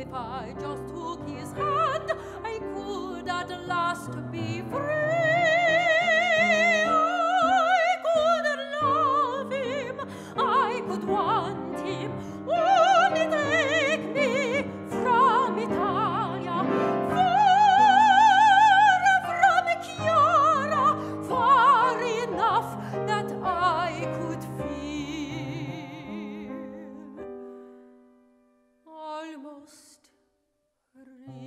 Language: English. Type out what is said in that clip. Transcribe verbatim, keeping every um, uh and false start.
if I just took his hand, I could at last be free. I could love him, I could want him, only take me from Italia, far from Chiara, far enough that I could feel almost real.